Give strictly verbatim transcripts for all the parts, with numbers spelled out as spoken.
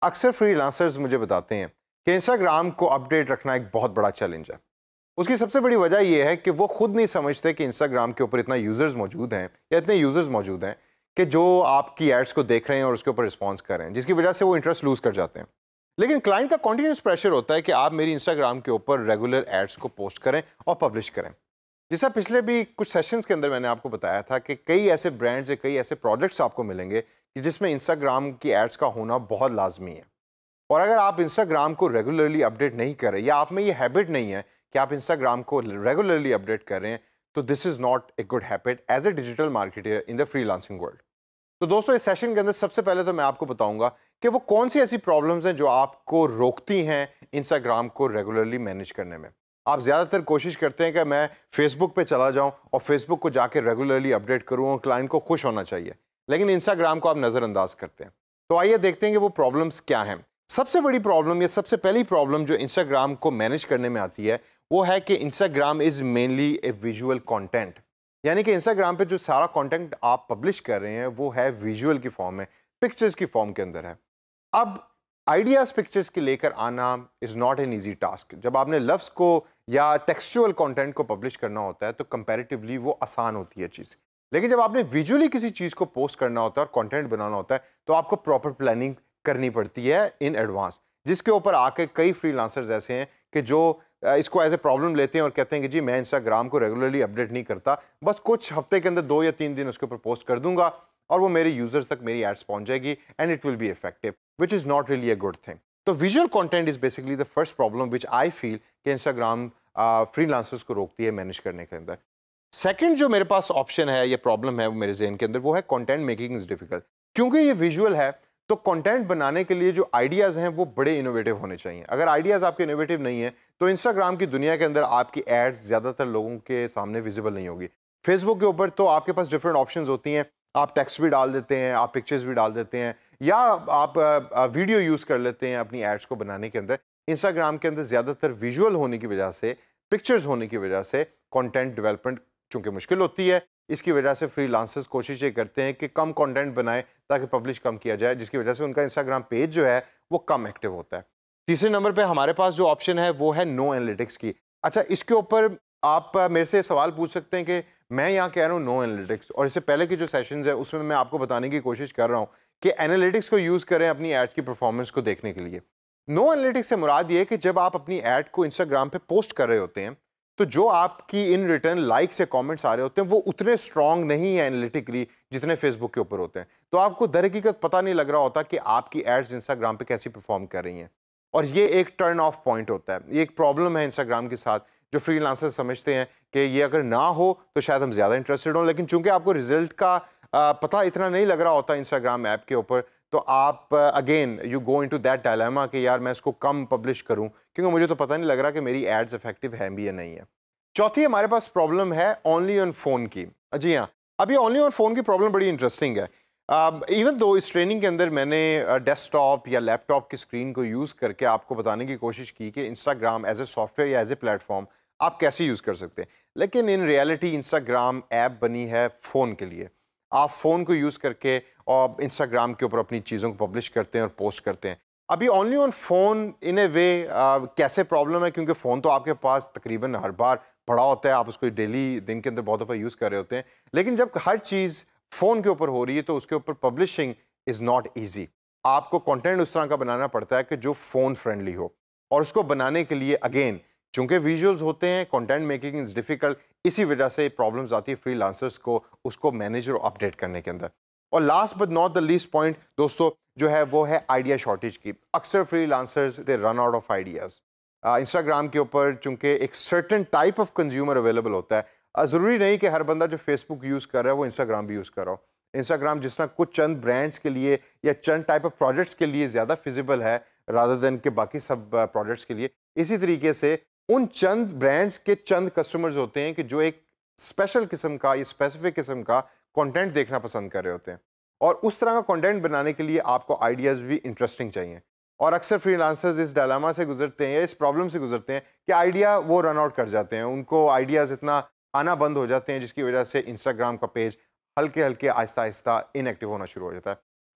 अक्सर फ्रीलांसर्स मुझे बताते हैं कि इंस्टाग्राम को अपडेट रखना एक बहुत बड़ा चैलेंज है। उसकी सबसे बड़ी वजह यह है कि वो खुद नहीं समझते कि इंस्टाग्राम के ऊपर इतना यूज़र्स मौजूद हैं या इतने यूज़र्स मौजूद हैं कि जो आपकी एड्स को देख रहे हैं और उसके ऊपर रिस्पॉन्स कर रहे हैं, जिसकी वजह से वो इंटरेस्ट लूज़ कर जाते हैं। लेकिन क्लाइंट का कॉन्टीन्यूस प्रेशर होता है कि आप मेरी इंस्टाग्राम के ऊपर रेगुलर एड्स को पोस्ट करें और पब्लिश करें। जैसा पिछले भी कुछ सेशंस के अंदर मैंने आपको बताया था कि कई ऐसे ब्रांड्स या कई ऐसे प्रोजेक्ट्स आपको मिलेंगे कि जिसमें इंस्टाग्राम की एड्स का होना बहुत लाजमी है। और अगर आप इंस्टाग्राम को रेगुलरली अपडेट नहीं कर रहे या आप में ये हैबिट नहीं है कि आप इंस्टाग्राम को रेगुलरली अपडेट कर रहे हैं, तो this is not a good habit as a digital marketer in the freelancing world. तो दोस्तों, इस सेशन के अंदर सबसे पहले तो मैं आपको बताऊंगा कि वो कौन सी ऐसी प्रॉब्लम्स हैं जो आपको रोकती हैं इंस्टाग्राम को रेगुलरली मैनेज करने में। आप ज़्यादातर कोशिश करते हैं कि मैं फेसबुक पे चला जाऊं और फेसबुक को जाके रेगुलरली अपडेट करूं और क्लाइंट को खुश होना चाहिए, लेकिन इंस्टाग्राम को आप नज़रअंदाज करते हैं। तो आइए देखते हैं कि वो प्रॉब्लम्स क्या हैं। सबसे बड़ी प्रॉब्लम या सबसे पहली प्रॉब्लम जो इंस्टाग्राम को मैनेज करने में आती है वो है कि Instagram is mainly a visual content. यानी कि इंस्टाग्राम पे जो सारा कंटेंट आप पब्लिश कर रहे हैं वो है विजुअल की फॉर्म में, पिक्चर्स की फॉर्म के अंदर है। अब आइडियाज़ पिक्चर्स के लेकर आना is not an easy task. जब आपने लफ्ज़ को या टेक्सचुअल कंटेंट को पब्लिश करना होता है तो कंपैरेटिवली वो आसान होती है चीज़। लेकिन जब आपने विजुअली किसी चीज़ को पोस्ट करना होता है और कंटेंट बनाना होता है तो आपको प्रॉपर प्लानिंग करनी पड़ती है इन एडवांस, जिसके ऊपर आकर कई फ्रीलांसर्स ऐसे हैं कि जो इसको एज ए प्रॉब्लम लेते हैं और कहते हैं कि जी मैं इंस्टाग्राम को रेगुलरली अपडेट नहीं करता, बस कुछ हफ्ते के अंदर दो या तीन दिन उसके ऊपर पोस्ट कर दूंगा और वो मेरे यूजर्स तक मेरी एड्स पहुंच जाएगी and it will be effective, which is not really a good thing. तो visual content is basically the first problem which I feel कि इंस्टाग्राम फ्रीलांसर्स को रोकती है मैनेज करने के अंदर। सेकंड जो मेरे पास ऑप्शन है या प्रॉब्लम है मेरे जहन के अंदर वो है कंटेंट मेकिंग इज डिफिकल्ट। क्योंकि ये विजुअल है तो कंटेंट बनाने के लिए जो आइडियाज़ हैं वो बड़े इनोवेटिव होने चाहिए। अगर आइडियाज़ आपके इनोवेटिव नहीं है तो इंस्टाग्राम की दुनिया के अंदर आपकी एड्स ज़्यादातर लोगों के सामने विजिबल नहीं होगी। फेसबुक के ऊपर तो आपके पास डिफरेंट ऑप्शंस होती हैं, आप टेक्स्ट भी डाल देते हैं, आप पिक्चर्स भी डाल देते हैं या आप वीडियो यूज़ कर लेते हैं अपनी एड्स को बनाने के अंदर। इंस्टाग्राम के अंदर ज़्यादातर विजुअल होने की वजह से, पिक्चर्स होने की वजह से कंटेंट डेवलपमेंट चूँकि मुश्किल होती है, इसकी वजह से फ्रीलांसर्स कोशिश ये करते हैं कि कम कंटेंट बनाएं ताकि पब्लिश कम किया जाए, जिसकी वजह से उनका इंस्टाग्राम पेज जो है वो कम एक्टिव होता है। तीसरे नंबर पे हमारे पास जो ऑप्शन है वो है नो एनालिटिक्स की। अच्छा, इसके ऊपर आप मेरे से सवाल पूछ सकते हैं कि मैं यहाँ कह रहा हूँ नो एनालिटिक्स, और इससे पहले की जो सेशंस है उसमें मैं आपको बताने की कोशिश कर रहा हूँ कि एनालिटिक्स को यूज़ करें अपनी एड्स की परफॉर्मेंस को देखने के लिए। नो एनालिटिक्स से मुराद ये है कि जब आप अपनी एड को इंस्टाग्राम पे पोस्ट कर रहे होते हैं तो जो आपकी इन रिटर्न लाइक्स या कमेंट्स आ रहे होते हैं वो उतने स्ट्रांग नहीं है एनालिटिकली जितने फेसबुक के ऊपर होते हैं। तो आपको दर हकीकत पता नहीं लग रहा होता कि आपकी एड्स इंस्टाग्राम पे कैसी परफॉर्म कर रही हैं, और ये एक टर्न ऑफ पॉइंट होता है। ये एक प्रॉब्लम है इंस्टाग्राम के साथ जो फ्रीलांसर्स समझते हैं कि ये अगर ना हो तो शायद हम ज़्यादा इंटरेस्टेड हों, लेकिन चूंकि आपको रिजल्ट का आ, पता इतना नहीं लग रहा होता इंस्टाग्राम ऐप के ऊपर, तो आप again you go into that dilemma कि यार मैं इसको कम पब्लिश करूं क्योंकि मुझे तो पता नहीं लग रहा कि मेरी एड्स इफेक्टिव हैं भी या नहीं है। चौथी हमारे पास प्रॉब्लम है ओनली ऑन फोन की। जी हाँ, अब ये ओनली ऑन फोन की प्रॉब्लम बड़ी इंटरेस्टिंग है। इवन दो इस ट्रेनिंग के अंदर मैंने डेस्कटॉप या लैपटॉप की स्क्रीन को यूज़ करके आपको बताने की कोशिश की कि इंस्टाग्राम एज ए सॉफ्टवेयर या एज ए प्लेटफॉर्म आप कैसे यूज़ कर सकते हैं, लेकिन इन रियलिटी इंस्टाग्राम ऐप बनी है फ़ोन के लिए। आप फ़ोन को यूज़ करके और इंस्टाग्राम के ऊपर अपनी चीज़ों को पब्लिश करते हैं और पोस्ट करते हैं। अभी only on phone in a way कैसे प्रॉब्लम है, क्योंकि फ़ोन तो आपके पास तकरीबन हर बार पड़ा होता है, आप उसको डेली दिन के अंदर बहुत दफ़ा यूज़ कर रहे होते हैं, लेकिन जब हर चीज़ फ़ोन के ऊपर हो रही है तो उसके ऊपर पब्लिशिंग इज़ नॉट ईजी। आपको कंटेंट उस तरह का बनाना पड़ता है कि जो फ़ोन फ्रेंडली हो, और उसको बनाने के लिए अगेन चूँकि विजुअल्स होते हैं, कंटेंट मेकिंग इज़ डिफ़िकल्ट, इसी वजह से प्रॉब्लम्स आती है फ्रीलांसर्स को उसको मैनेज और अपडेट करने के अंदर। और last but not the least point दोस्तों जो है वो है आइडिया शॉर्टेज की। अक्सर freelancers they run out of ideas. Instagram के ऊपर चूंकि एक certain type of consumer available होता है, ज़रूरी नहीं कि हर बंदा जो फेसबुक यूज़ कर रहा है वो इंस्टाग्राम भी यूज़ कर रहा हो। इंस्टाग्राम जिस तरह कुछ चंद ब्रांड्स के लिए या चंद टाइप ऑफ प्रोजेक्ट्स के लिए ज़्यादा फिजिबल है रादर देन के बाकी सब प्रोजेक्ट्स के लिए, इसी तरीके से उन चंद ब्रांड्स के चंद कस्टमर्स होते हैं कि जो एक स्पेशल किस्म का या स्पेसिफिक किस्म का कंटेंट देखना पसंद कर रहे होते हैं, और उस तरह का कंटेंट बनाने के लिए आपको आइडियाज़ भी इंटरेस्टिंग चाहिए। और अक्सर फ्रीलांसर्स इस डायलेमा से गुजरते हैं या इस प्रॉब्लम से गुजरते हैं कि आइडिया वो रन आउट कर जाते हैं, उनको आइडियाज़ इतना आना बंद हो जाते हैं जिसकी वजह से इंस्टाग्राम का पेज हल्के हल्के आहिस्ता आहिस्ता इनएक्टिव होना शुरू हो जाता है।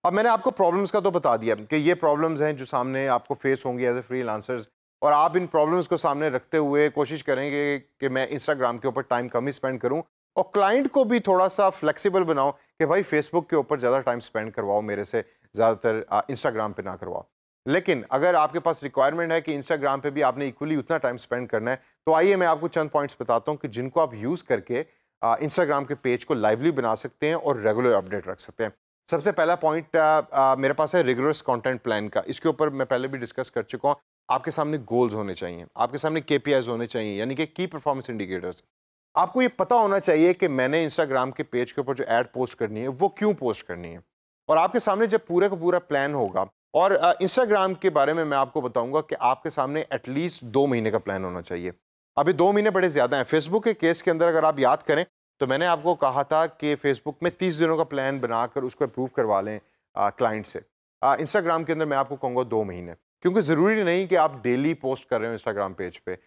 अब मैंने आपको प्रॉब्लम्स का तो बता दिया कि ये प्रॉब्लम्स हैं जो सामने आपको फेस होंगी एज ए फ्रीलांसर्स, और आप इन प्रॉब्लम्स को सामने रखते हुए कोशिश करेंगे कि मैं इंस्टाग्राम के ऊपर टाइम कम ही स्पेंड करूं, और क्लाइंट को भी थोड़ा सा फ्लेक्सिबल बनाओ कि भाई फेसबुक के ऊपर ज़्यादा टाइम स्पेंड करवाओ मेरे से, ज़्यादातर इंस्टाग्राम पे ना करवाओ। लेकिन अगर आपके पास रिक्वायरमेंट है कि इंस्टाग्राम पे भी आपने इक्वली उतना टाइम स्पेंड करना है, तो आइए मैं आपको चंद पॉइंट्स बताता हूँ कि जिनको आप यूज़ करके इंस्टाग्राम के पेज को लाइवली बना सकते हैं और रेगुलर अपडेट रख सकते हैं। सबसे पहला पॉइंट मेरे पास है रिगोरस कंटेंट प्लान का। इसके ऊपर मैं पहले भी डिस्कस कर चुका हूँ। आपके सामने गोल्स होने चाहिए, आपके सामने केपीआईज होने चाहिए, यानी कि की परफॉर्मेंस इंडिकेटर्स। आपको ये पता होना चाहिए कि मैंने इंस्टाग्राम के पेज के ऊपर जो ऐड पोस्ट करनी है वो क्यों पोस्ट करनी है, और आपके सामने जब पूरे का पूरा प्लान होगा। और इंस्टाग्राम के बारे में मैं आपको बताऊंगा कि आपके सामने एटलीस्ट दो महीने का प्लान होना चाहिए। अभी दो महीने बड़े ज़्यादा हैं। फेसबुक के केस के अंदर अगर आप याद करें तो मैंने आपको कहा था कि फेसबुक में तीस दिनों का प्लान बनाकर उसको अप्रूव करवा लें क्लाइंट से। इंस्टाग्राम के अंदर मैं आपको कहूँगा दो महीने, क्योंकि ज़रूरी नहीं कि आप डेली पोस्ट कर रहे हो इंस्टाग्राम पेज पे।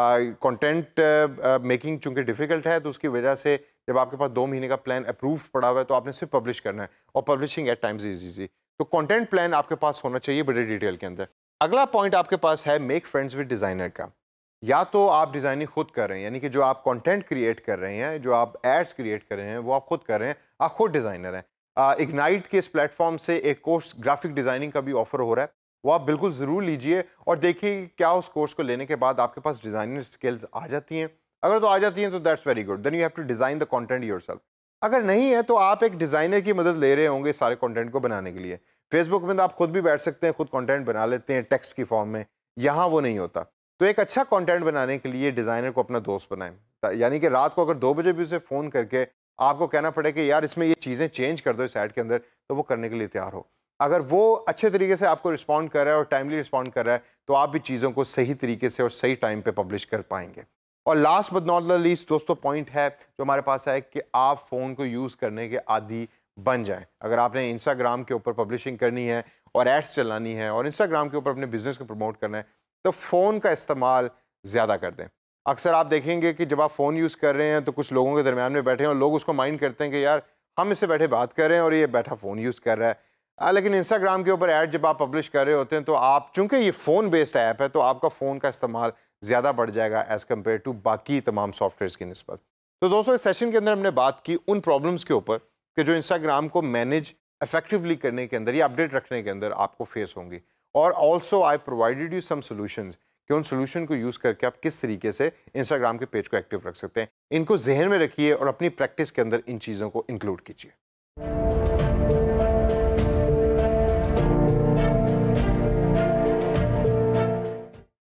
कंटेंट मेकिंग चूंकि डिफ़िकल्ट है, तो उसकी वजह से जब आपके पास दो महीने का प्लान अप्रूव पड़ा हुआ है तो आपने सिर्फ पब्लिश करना है, और publishing at times is easy. तो कंटेंट प्लान आपके पास होना चाहिए बड़े डिटेल के अंदर। अगला पॉइंट आपके पास है मेक फ्रेंड्स विद डिज़ाइनर का। या तो आप डिज़ाइनिंग खुद कर रहे हैं, यानी कि जो आप कंटेंट क्रिएट कर रहे हैं, जो आप एड्स क्रिएट कर रहे हैं वो आप खुद कर रहे हैं, आप खुद डिज़ाइनर हैं। इग्नाइट के इस प्लेटफॉर्म से एक कोर्स ग्राफिक डिज़ाइनिंग का भी ऑफर हो रहा है, वो आप बिल्कुल ज़रूर लीजिए और देखिए क्या उस कोर्स को लेने के बाद आपके पास डिज़ाइनिंग स्किल्स आ जाती हैं। अगर तो आ जाती हैं तो that's very good, then you have to design the content yourself. अगर नहीं है तो आप एक डिज़ाइनर की मदद ले रहे होंगे सारे कंटेंट को बनाने के लिए। फेसबुक में तो आप खुद भी बैठ सकते हैं, खुद कंटेंट बना लेते हैं टेक्स्ट की फॉर्म में, यहाँ वो नहीं होता। तो एक अच्छा कंटेंट बनाने के लिए डिज़ाइनर को अपना दोस्त बनाएं, यानी कि रात को अगर दो बजे भी उसे फ़ोन करके आपको कहना पड़े कि यार इसमें ये चीज़ें चेंज कर दो इस ऐड के अंदर, तो वो करने के लिए तैयार हो। अगर वो अच्छे तरीके से आपको रिस्पॉन्ड कर रहा है और टाइमली रिस्पॉन्ड कर रहा है, तो आप भी चीज़ों को सही तरीके से और सही टाइम पे पब्लिश कर पाएंगे। और last but not the least दोस्तों पॉइंट है जो हमारे पास है कि आप फ़ोन को यूज़ करने के आदी बन जाएं। अगर आपने इंस्टाग्राम के ऊपर पब्लिशिंग करनी है और एड्स चलानी है और इंस्टाग्राम के ऊपर अपने बिजनेस को प्रमोट करना है, तो फ़ोन का इस्तेमाल ज़्यादा कर दें। अक्सर आप देखेंगे कि जब आप फ़ोन यूज़ कर रहे हैं तो कुछ लोगों के दरमियान में बैठे हैं और लोग उसको माइंड करते हैं कि यार हम इससे बैठे बात कर रहे हैं और ये बैठा फ़ोन यूज़ कर रहा है। आ, लेकिन इंस्टाग्राम के ऊपर ऐड जब आप पब्लिश कर रहे होते हैं तो आप, चूंकि ये फ़ोन बेस्ड ऐप है, तो आपका फ़ोन का इस्तेमाल ज़्यादा बढ़ जाएगा एज़ कम्पेयर टू बाकी तमाम सॉफ्टवेयर की निस्बत। तो दोस्तों इस सेशन के अंदर हमने बात की उन प्रॉब्लम्स के ऊपर कि जो इंस्टाग्राम को मैनेज इफेक्टिवली करने के अंदर या अपडेट रखने के अंदर आपको फेस होंगी, और also I provided you some solutions कि उन सोल्यूशन को यूज़ करके आप किस तरीके से इंस्टाग्राम के पेज को एक्टिव रख सकते हैं। इनको जहन में रखिए और अपनी प्रैक्टिस के अंदर इन चीज़ों को इंक्लूड कीजिए।